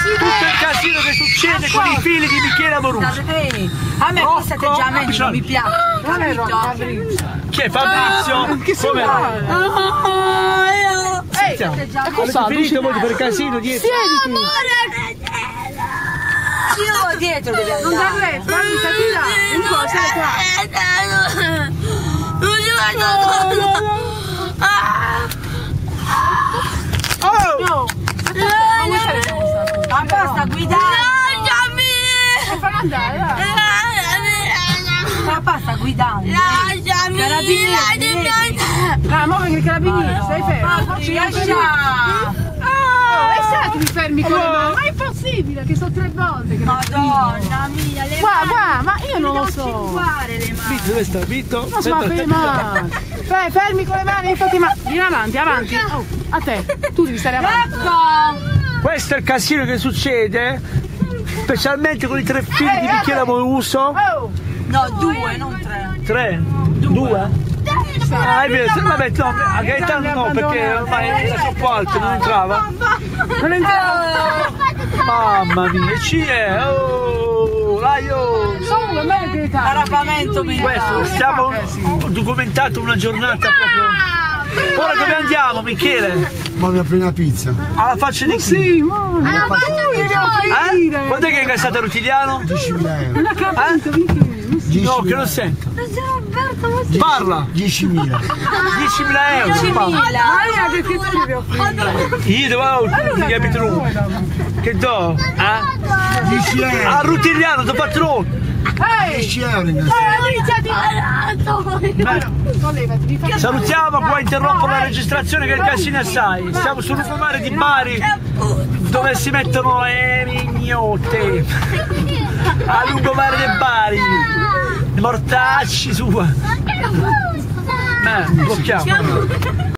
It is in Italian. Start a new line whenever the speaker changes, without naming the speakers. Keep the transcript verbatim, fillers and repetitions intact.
tutto il casino che succede con i figli di Michele Amoruso.
A me questo atteggiamento non mi piace.
Chi è Fabrizio? Che come avete finito voi per il casino dietro?
Io dietro dobbiamo
Non da lei, fammi salire. Un po', sei qua.
Oh!
Ma basta guidare!
E fammi andare, dai.
Ma basta guidare! Carabinieri!
Ah, ma perché il carabiniere, stai fermo.
Ci lascia!
Oh, e se mi fermi con le mani? Ma è impossibile, che sono tre volte che
Madonna mia, le
Guarda, guarda, ma io non lo so.
fare le mani!
Dove sta Vitto?
Non so, ferma. Fai, fermi con le mani, infatti, ma vieni avanti, avanti. Oh, a te, tu devi stare avanti.
Ecco!
Questo è il casino che succede, specialmente con i tre figli di Michele Amoruso.
Oh,
No, due, non tre.
Tre? Due? Ah, è vero, vabbè, no, a Gaetano no, perché ormai era troppo alto, non entrava.
non entriamo.
Mamma mia, ci è! Oh, dai, oh!
Sono un bel Gaetano.
Arrabbiamento
Questo,
mentale.
stiamo ho documentato una giornata proprio. Ora dove andiamo, Michele?
Voglio aprire una pizza.
Alla faccia di chi?
Sì, ma
Eh? Quando è che hai incassato Rutiliano?
diecimila euro.
non ho capito, Michele.
No, che non sento. Parla!
diecimila.
diecimila euro!
diecimila.
Ah, perché tu devi offrire?
Io devo ti capito tu? Che do? Eh?
dieci euro.
A Rutiliano, do patrone!
Ehi!
dieci euro in
Sollevati, mi fai
Salutiamo, puoi interrompere la registrazione che il casino è assai. Siamo sul lungomare di Bari dove si mettono le mignotte. A lungomare di Bari. I mortacci sua. Eh, blocchiamo.